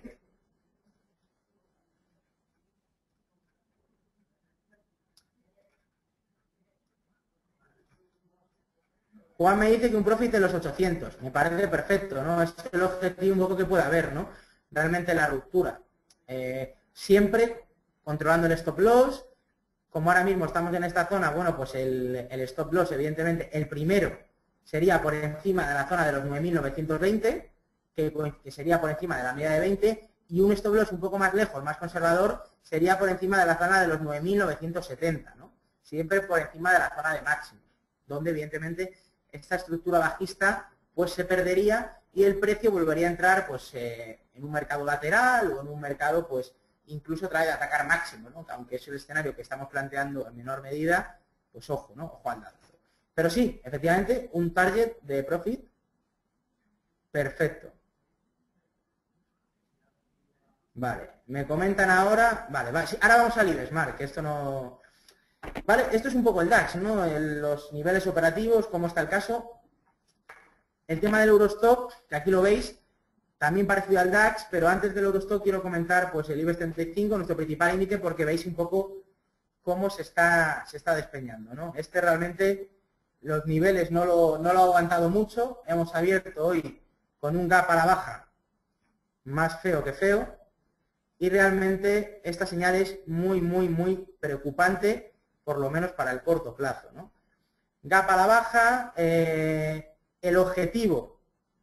Juan me dice que un profit de los 800, me parece perfecto, ¿no? Es el objetivo un poco que puede haber, ¿no? Realmente la ruptura. Siempre controlando el stop loss, como ahora mismo estamos en esta zona, bueno, pues el stop loss, evidentemente, el primero sería por encima de la zona de los 9.920, que sería por encima de la media de 20, y un stop loss un poco más lejos, más conservador, sería por encima de la zona de los 9.970, ¿no? Siempre por encima de la zona de máximos, donde evidentemente esta estructura bajista pues se perdería y el precio volvería a entrar pues en un mercado lateral o en un mercado pues incluso trae de atacar máximo, ¿no? Aunque es el escenario que estamos planteando en menor medida, pues ojo, ¿no? Ojo al dato. Pero sí, efectivamente, un target de profit perfecto. Vale, me comentan ahora, vale, sí, ahora vamos al IBEX, que esto no... Vale, esto es un poco el DAX, ¿no? Los niveles operativos, cómo está el caso. El tema del Eurostock, que aquí lo veis, también parecido al DAX, pero antes del Eurostock quiero comentar pues el IBEX 35, nuestro principal índice, porque veis un poco cómo se está despeñando, ¿no? Este realmente los niveles no lo ha aguantado mucho, hemos abierto hoy con un gap a la baja más feo que feo, y realmente esta señal es muy, muy, muy preocupante, por lo menos para el corto plazo, ¿no? Gap a la baja, el objetivo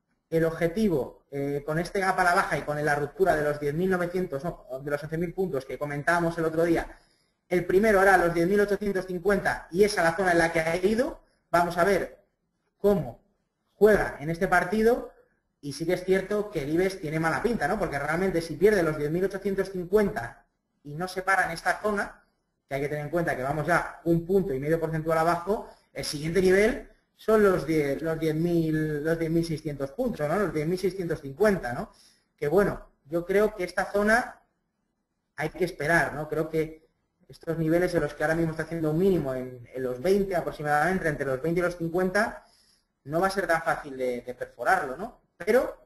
con este gap a la baja y con la ruptura de los 10.900, no, de los 11.000 puntos que comentábamos el otro día, el primero era los 10.850 y esa es la zona en la que ha ido. Vamos a ver cómo juega en este partido y sí que es cierto que el IBEX tiene mala pinta, ¿no? Porque realmente si pierde los 10.850 y no se para en esta zona, que hay que tener en cuenta que vamos ya 1,5 puntos porcentual abajo, el siguiente nivel son los 10.600 puntos, ¿no? Los 10.650, ¿no? Que bueno, yo creo que esta zona hay que esperar, ¿no? Creo que estos niveles en los que ahora mismo está haciendo un mínimo en los 20 aproximadamente, entre los 20 y los 50, no va a ser tan fácil de perforarlo, ¿no? Pero,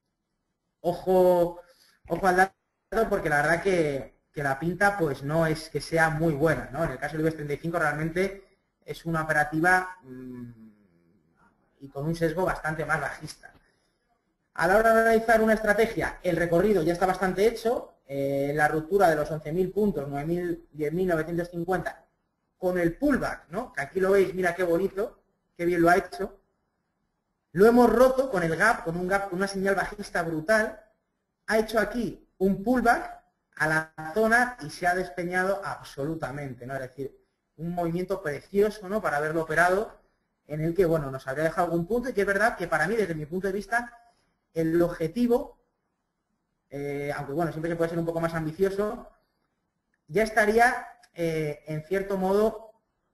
ojo al dato, porque la verdad que la pinta pues no es que sea muy buena, ¿no? En el caso del IBEX 35 realmente es una operativa y con un sesgo bastante más bajista. A la hora de analizar una estrategia, el recorrido ya está bastante hecho, la ruptura de los 11.000 puntos, 10.950, con el pullback, ¿no? Que aquí lo veis, mira qué bonito, qué bien lo ha hecho. Lo hemos roto con el gap, con una señal bajista brutal. Ha hecho aquí un pullback a la zona y se ha despeñado absolutamente, ¿no? Es decir, un movimiento precioso, ¿no? Para haberlo operado en el que, bueno, nos habría dejado algún punto y que es verdad que para mí, desde mi punto de vista, el objetivo, aunque bueno, siempre se puede ser un poco más ambicioso, ya estaría, en cierto modo,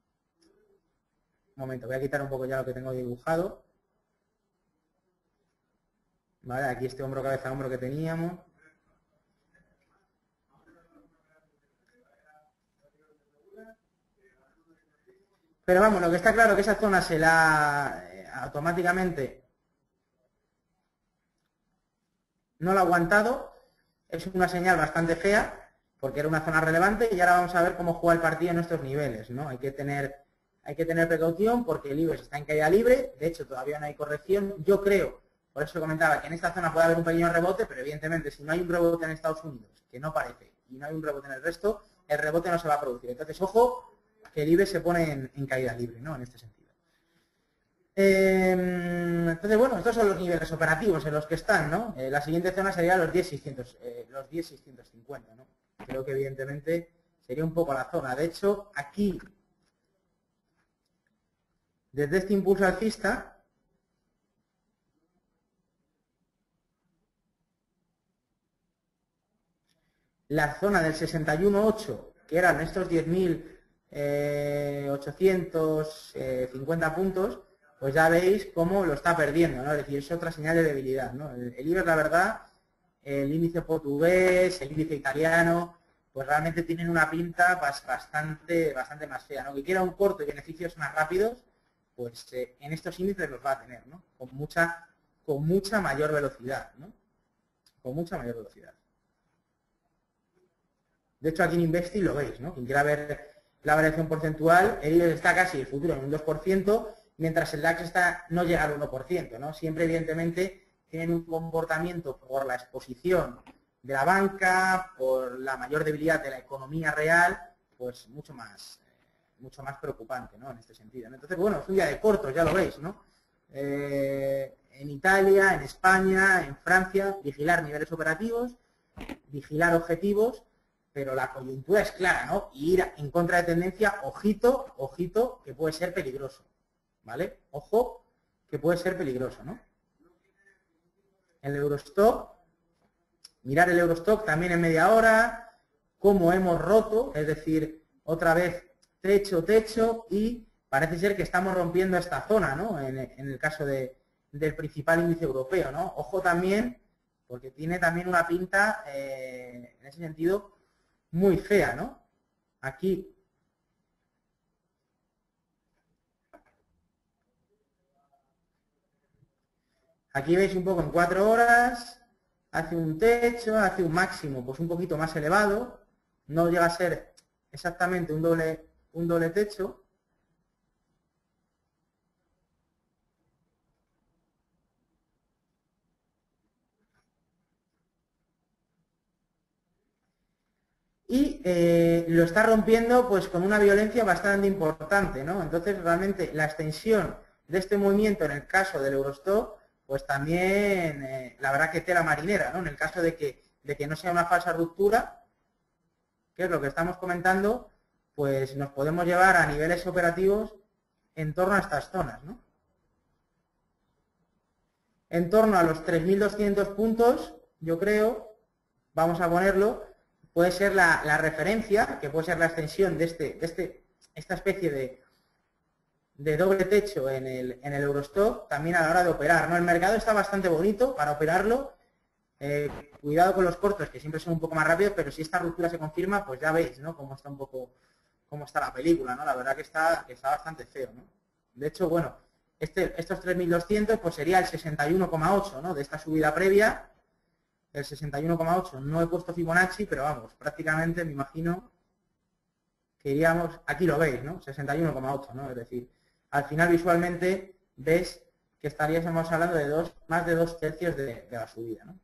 un momento, voy a quitar un poco ya lo que tengo dibujado. Vale, aquí este hombro, cabeza, hombro que teníamos. Pero vamos, lo que está claro es que esa zona se la automáticamente no la ha aguantado. Es una señal bastante fea, porque era una zona relevante, y ahora vamos a ver cómo juega el partido en estos niveles, ¿no? Hay que tener precaución porque el IBEX está en caída libre, de hecho todavía no hay corrección. Yo creo, por eso comentaba, que en esta zona puede haber un pequeño rebote, pero evidentemente si no hay un rebote en Estados Unidos, que no parece, y no hay un rebote en el resto, el rebote no se va a producir. Entonces, ojo, que el IBEX se pone en caída libre, ¿no? En este sentido. Entonces, bueno, estos son los niveles operativos en los que están, ¿no? La siguiente zona sería los 10.650, ¿no? Creo que evidentemente sería un poco la zona. De hecho, aquí, desde este impulso alcista, la zona del 61.8, que eran estos 10.850 puntos, pues ya veis cómo lo está perdiendo, ¿no? Es decir, es otra señal de debilidad, ¿no? El IBEX, la verdad, el índice portugués, el índice italiano, pues realmente tienen una pinta bastante más fea, ¿no? Que quiera un corto y beneficios más rápidos, pues en estos índices los va a tener, ¿no? Con mucha mayor velocidad, ¿no? Con mucha mayor velocidad. De hecho, aquí en Investi lo veis, ¿no? Quien quiera ver la variación porcentual, el IBEX está casi el futuro en un 2%, mientras el DAX no llega al 1%, ¿no? Siempre, evidentemente, tienen un comportamiento por la exposición de la banca, por la mayor debilidad de la economía real, pues mucho más preocupante, ¿no? En este sentido, ¿no? Entonces, bueno, es un día de cortos, ya lo veis, ¿no? En Italia, en España, en Francia, vigilar niveles operativos, vigilar objetivos, pero la coyuntura es clara, ¿no? Y ir en contra de tendencia, ojito, ojito, que puede ser peligroso, ¿vale? Ojo, que puede ser peligroso, ¿no? El Eurostock, mirar el Eurostock también en media hora, cómo hemos roto, es decir, otra vez techo, y parece ser que estamos rompiendo esta zona, ¿no? En el caso del principal índice europeo, ¿no? Ojo también, porque tiene también una pinta, en ese sentido, muy fea, ¿no? Aquí veis un poco en 4 horas, hace un techo, hace un máximo pues un poquito más elevado, no llega a ser exactamente un doble techo. Y lo está rompiendo pues con una violencia bastante importante, ¿no? Entonces realmente la extensión de este movimiento en el caso del Eurostock, pues también la verdad que tela marinera, ¿no? En el caso de que no sea una falsa ruptura, que es lo que estamos comentando, pues nos podemos llevar a niveles operativos en torno a estas zonas, ¿no? En torno a los 3.200 puntos, yo creo, vamos a ponerlo, puede ser la referencia, que puede ser la extensión de esta especie de doble techo en el Eurostock, también a la hora de operar, ¿no? El mercado está bastante bonito para operarlo. Cuidado con los cortos, que siempre son un poco más rápidos, pero si esta ruptura se confirma, pues ya veis, ¿no? Cómo está la película, ¿no? La verdad que está bastante feo, ¿no? De hecho, bueno, estos 3.200 pues sería el 61,8, ¿no? De esta subida previa, el 61,8. No he puesto Fibonacci, pero vamos, prácticamente me imagino que iríamos, aquí lo veis, ¿no? 61,8, ¿no? Es decir, al final visualmente ves que estaríamos hablando de más de 2/3 de la subida, ¿no?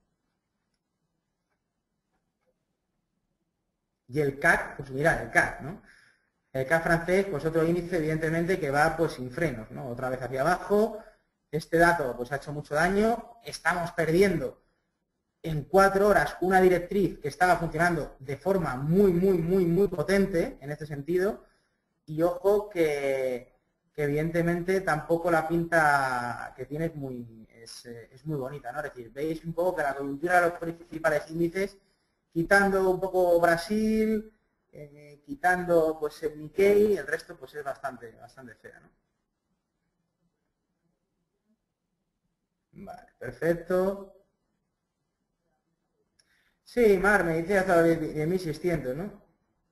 Y el CAC, pues mirad, el CAC, ¿no? El CAC francés, pues otro índice, evidentemente, que va pues sin frenos, ¿no? Otra vez hacia abajo. Este dato pues ha hecho mucho daño. Estamos perdiendo en 4 horas una directriz que estaba funcionando de forma muy potente en este sentido. Y ojo que que evidentemente tampoco la pinta que tiene es muy bonita, ¿no? Es decir, veis un poco que la coyuntura de los principales índices, quitando un poco Brasil, quitando pues el Nikkei, el resto pues es bastante fea, ¿no? Vale, perfecto. Sí, Mar, me dice hasta 10.600, ¿no?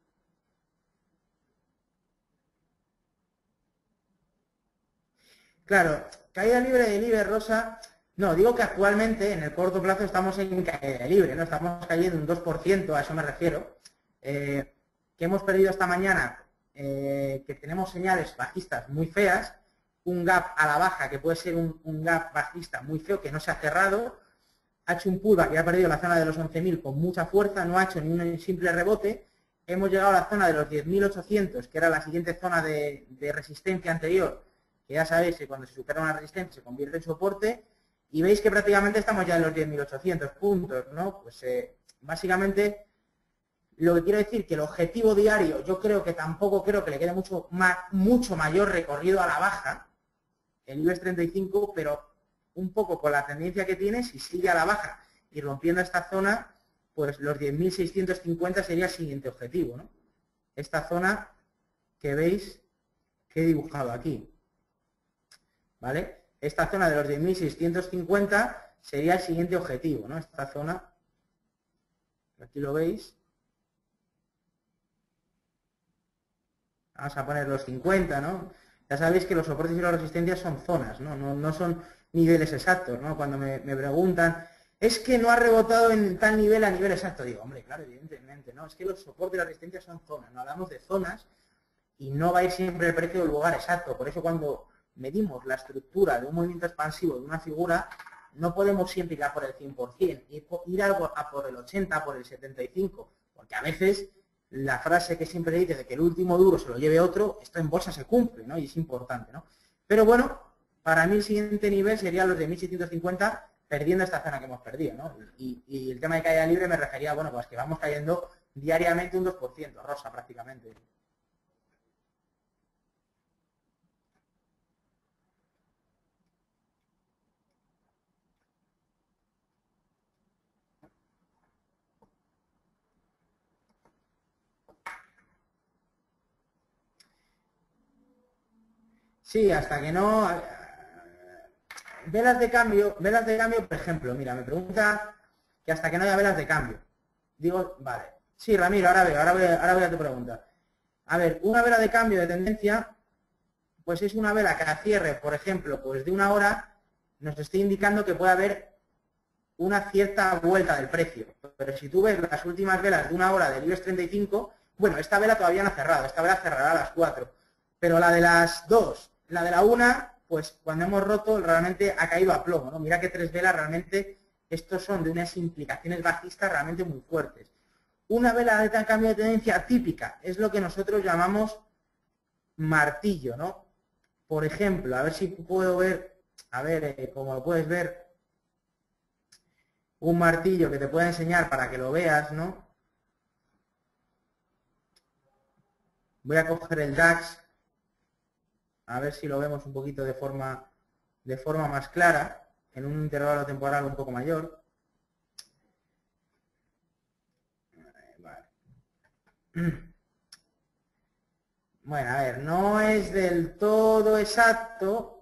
Claro, caída libre de libre, Rosa. No, digo que actualmente en el corto plazo estamos en caída libre, ¿no? Estamos cayendo un 2%, a eso me refiero. Que hemos perdido esta mañana, que tenemos señales bajistas muy feas, un gap a la baja que puede ser un gap bajista muy feo que no se ha cerrado, ha hecho un pullback y ha perdido la zona de los 11.000 con mucha fuerza, no ha hecho ni un simple rebote, hemos llegado a la zona de los 10.800, que era la siguiente zona de resistencia anterior, que ya sabéis que cuando se supera una resistencia se convierte en soporte, y veis que prácticamente estamos ya en los 10.800 puntos, ¿no? Pues básicamente lo que quiero decir que el objetivo diario yo tampoco creo que le quede mucho mayor recorrido a la baja, el IBEX 35, pero un poco con la tendencia que tiene, si sigue a la baja y rompiendo esta zona, pues los 10.650 sería el siguiente objetivo, ¿no? Esta zona que veis que he dibujado aquí, ¿vale? Esta zona de los 10.650 sería el siguiente objetivo, ¿no? Esta zona, aquí lo veis. Vamos a poner los 50, ¿no? Ya sabéis que los soportes y las resistencias son zonas, ¿no? No son niveles exactos, ¿no? Cuando me preguntan, es que no ha rebotado en tal nivel a nivel exacto. Digo, hombre, claro, evidentemente, ¿no? Es que los soportes y las resistencias son zonas, no hablamos de zonas y no va a ir siempre el precio del lugar exacto. Por eso cuando medimos la estructura de un movimiento expansivo de una figura, no podemos siempre ir a por el 100%, ir a por el 80, por el 75, porque a veces la frase que siempre dice de que el último duro se lo lleve otro, esto en bolsa se cumple, ¿no? Y es importante, ¿no? Pero bueno, para mí el siguiente nivel sería los de 1.650, perdiendo esta zona que hemos perdido, ¿no? Y el tema de caída libre me refería, bueno, pues que vamos cayendo diariamente un 2%, Rosa, prácticamente. Sí, hasta que no... Velas de cambio, por ejemplo, mira, me pregunta que hasta que no haya velas de cambio. Digo, vale. Sí, Ramiro, ahora voy a tu pregunta. A ver, una vela de cambio de tendencia, pues es una vela que a cierre, por ejemplo, pues de una hora, nos está indicando que puede haber una cierta vuelta del precio. Pero si tú ves las últimas velas de una hora del IBEX 35, bueno, esta vela todavía no ha cerrado, esta vela cerrará a las 4. Pero la de las 2, la de la 1, pues cuando hemos roto realmente ha caído a plomo, ¿no? Mira que 3 velas realmente, estos son de unas implicaciones bajistas realmente muy fuertes. Una vela de cambio de tendencia típica es lo que nosotros llamamos martillo, ¿no? Por ejemplo, a ver si puedo ver, a ver, como lo puedes ver, un martillo que te pueda enseñar para que lo veas, ¿no? Voy a coger el DAX, a ver si lo vemos un poquito de forma más clara, en un intervalo temporal un poco mayor. Vale. Bueno, a ver, no es del todo exacto,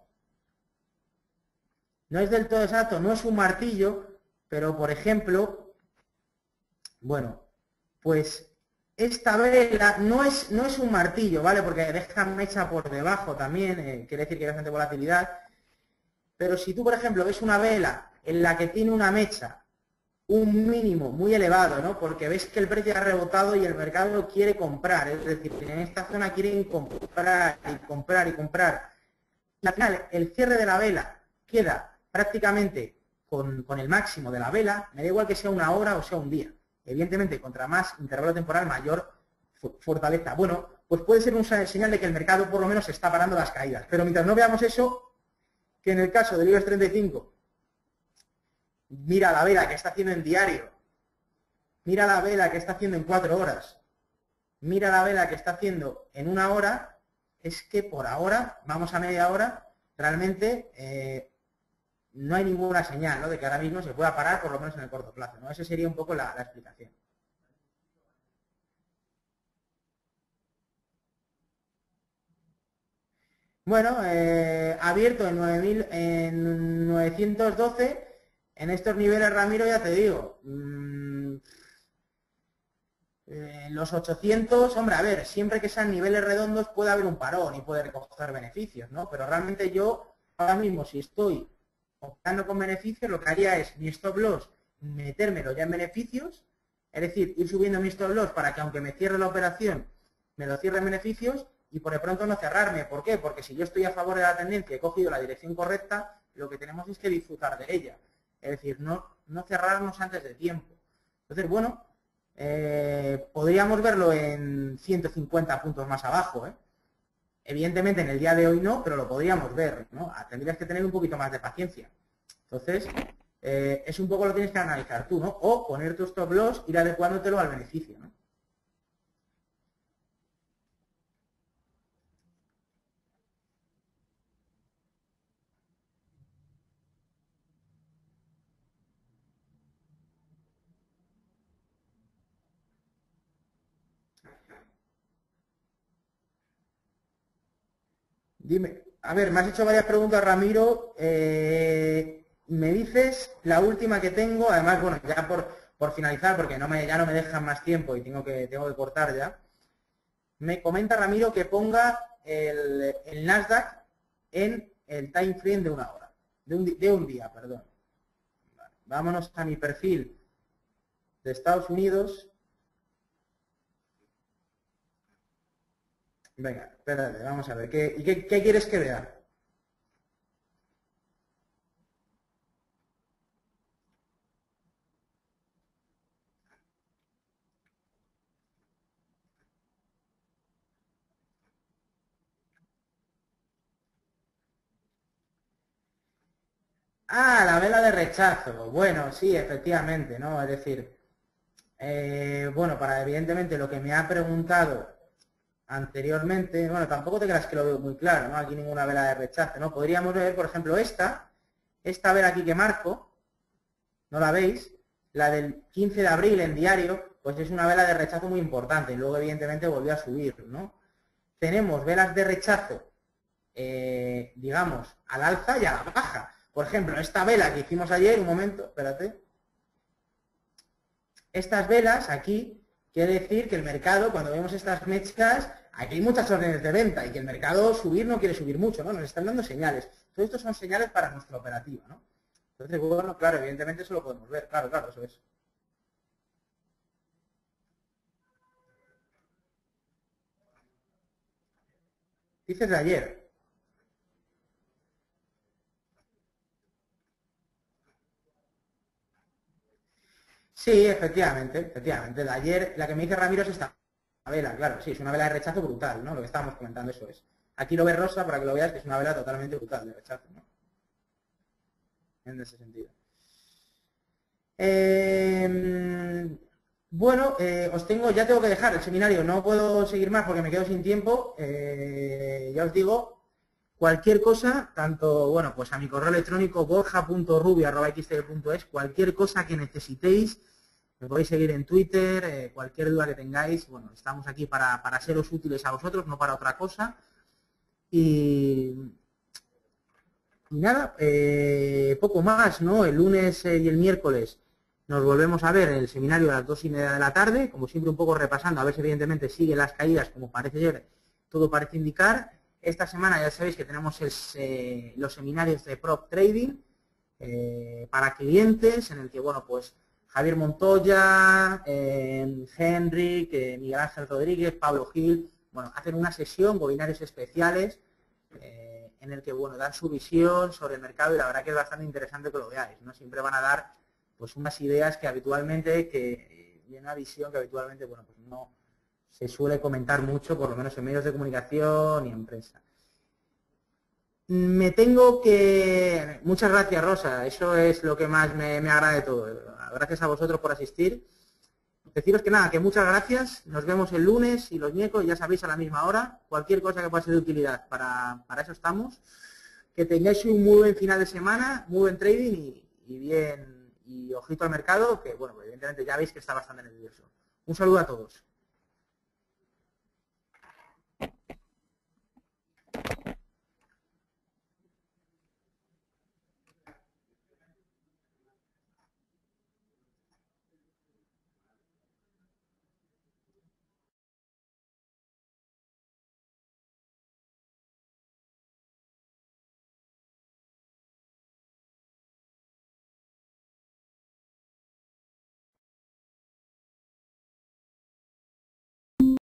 no es un martillo, pero por ejemplo, bueno, pues esta vela no es un martillo, ¿vale? Porque deja mecha por debajo también, quiere decir que hay bastante volatilidad. Pero si tú, por ejemplo, ves una vela en la que tiene una mecha, un mínimo muy elevado, ¿no? Porque ves que el precio ha rebotado y el mercado quiere comprar, es decir, en esta zona quieren comprar y comprar y comprar. Y al final, el cierre de la vela queda prácticamente con el máximo de la vela, me da igual que sea una hora o sea un día. Evidentemente, contra más intervalo temporal, mayor fortaleza. Bueno, pues puede ser una señal de que el mercado por lo menos está parando las caídas. Pero mientras no veamos eso, que en el caso del IBEX 35, mira la vela que está haciendo en diario, mira la vela que está haciendo en 4 horas, mira la vela que está haciendo en 1 hora, es que por ahora, vamos a media hora, realmente no hay ninguna señal, ¿no?, de que ahora mismo se pueda parar, por lo menos en el corto plazo, ¿no? Esa sería un poco la explicación. Bueno, abierto en 9000, en 912, en estos niveles, Ramiro, ya te digo, los 800, hombre, a ver, siempre que sean niveles redondos puede haber un parón y puede recoger beneficios, ¿no? Pero realmente yo, ahora mismo, si estoy optando con beneficios, lo que haría es mi stop loss, metérmelo ya en beneficios, es decir, ir subiendo mi stop loss para que aunque me cierre la operación, me lo cierre en beneficios y por de pronto no cerrarme. ¿Por qué? Porque si yo estoy a favor de la tendencia y he cogido la dirección correcta, lo que tenemos es que disfrutar de ella. Es decir, no cerrarnos antes de tiempo. Entonces, bueno, podríamos verlo en 150 puntos más abajo, ¿eh? Evidentemente en el día de hoy no, pero lo podríamos ver, ¿no? Tendrías que tener un poquito más de paciencia. Entonces, es un poco lo que tienes que analizar tú, ¿no? O poner tu stop loss, ir adecuándotelo al beneficio, ¿no? Dime, a ver, me has hecho varias preguntas, Ramiro. Me dices la última que tengo, además, bueno, ya por finalizar, porque ya no me dejan más tiempo y tengo que cortar ya. Me comenta Ramiro que ponga el Nasdaq en el time frame de una hora, de un día, perdón. Vale, vámonos a mi perfil de Estados Unidos. Venga, espérate, vamos a ver. ¿Qué quieres que vea? Ah, la vela de rechazo. Bueno, sí, efectivamente, ¿no? Es decir, bueno, para evidentemente lo que me ha preguntado anteriormente, bueno, tampoco te creas que lo veo muy claro, ¿no? Aquí ninguna vela de rechazo, ¿no? Podríamos ver, por ejemplo, esta vela aquí que marco, ¿no la veis? La del 15 de abril en diario, pues es una vela de rechazo muy importante y luego evidentemente volvió a subir, ¿no? Tenemos velas de rechazo, digamos, al alza y a la baja. Por ejemplo, esta vela que hicimos ayer, un momento, espérate. Estas velas aquí, quiere decir que el mercado, cuando vemos estas mechas, aquí hay muchas órdenes de venta y que el mercado subir no quiere subir mucho, ¿no? Nos están dando señales. Todo esto son señales para nuestra operativa, ¿no? Entonces, bueno, claro, evidentemente eso lo podemos ver. Claro, claro, eso es. Dices de ayer. Sí, efectivamente, efectivamente. De ayer, la que me dice Ramiro es esta vela, claro, sí, es una vela de rechazo brutal, ¿no? Lo que estábamos comentando, eso es. Aquí lo ves rosa para que lo veas, que es una vela totalmente brutal de rechazo, ¿no? En ese sentido. Bueno, ya tengo que dejar el seminario, no puedo seguir más porque me quedo sin tiempo. Ya os digo, cualquier cosa, tanto, bueno, pues a mi correo electrónico borja.rubio@xtl.es, cualquier cosa que necesitéis, me podéis seguir en Twitter, cualquier duda que tengáis, bueno, estamos aquí para seros útiles a vosotros, no para otra cosa. Y nada, poco más, ¿no? El lunes y el miércoles nos volvemos a ver en el seminario a las 2:30 de la tarde, como siempre un poco repasando, a ver si evidentemente siguen las caídas, como parece ser, todo parece indicar. Esta semana ya sabéis que tenemos los seminarios de Prop Trading para clientes, en el que, bueno, pues Javier Montoya, Henrik, Miguel Ángel Rodríguez, Pablo Gil, bueno, hacen una sesión, webinarios especiales, en el que, bueno, dan su visión sobre el mercado y la verdad que es bastante interesante que lo veáis, ¿no? Siempre van a dar, pues, unas ideas que habitualmente, y una visión que habitualmente, bueno, pues no se suele comentar mucho, por lo menos en medios de comunicación y en prensa. Me tengo que... Muchas gracias, Rosa, eso es lo que más me agrada de todo. Gracias a vosotros por asistir. Deciros que nada, que muchas gracias. Nos vemos el lunes y los miércoles, ya sabéis, a la misma hora. Cualquier cosa que pueda ser de utilidad, para eso estamos. Que tengáis un muy buen final de semana, muy buen trading y ojito al mercado, que bueno, evidentemente ya veis que está bastante nervioso. Un saludo a todos.